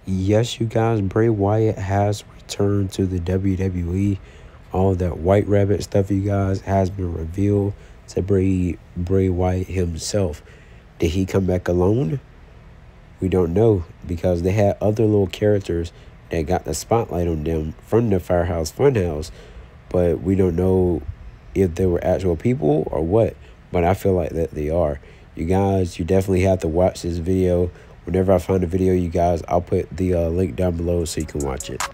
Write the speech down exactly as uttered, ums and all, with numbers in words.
Yes, you guys, Bray Wyatt has returned to the W W E. All that White Rabbit stuff, you guys, has been revealed to Bray, Bray Wyatt himself. Did he come back alone? We don't know, because they had other little characters that got the spotlight on them from the Firehouse Funhouse, but we don't know if they were actual people or what. But I feel like that they are. You guys, you definitely have to watch this video. Whenever I find a video, you guys, I'll put the uh, link down below so you can watch it.